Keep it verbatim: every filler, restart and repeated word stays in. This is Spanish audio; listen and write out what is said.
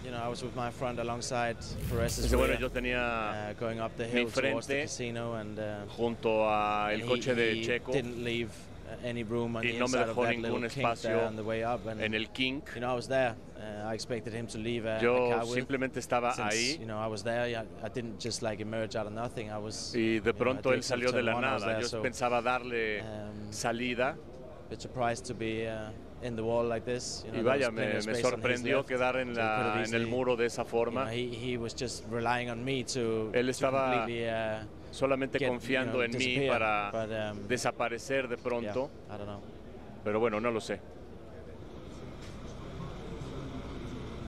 you know, I was with my friend alongside Perez's Dice, bueno, rear, yo tenía uh, going up the mi hill towards the frente casino, and uh, junto a el and coche he, de he Checo didn't leave uh, any room on y the no me inside of dejó that ningún little kink there espacio on the way up. And, en el kink. you know, I was there. Uh, I expected him to leave a, a Yo car with. simplemente estaba Since, ahí. You know, I was there. I, I didn't just like emerge out of nothing. I was. Y de pronto you know, él salió de la nada. there, Yo so, pensaba darle um, salida. bit surprised to be uh, in the wall like this. You know, Y vaya, me, me sorprendió quedar en, la, en el muro de esa forma. You know, he, he was just relying on me to, Él estaba to uh, solamente get, confiando you know, en mí para but, um, desaparecer de pronto. Yeah, I don't know. Pero bueno, no lo sé.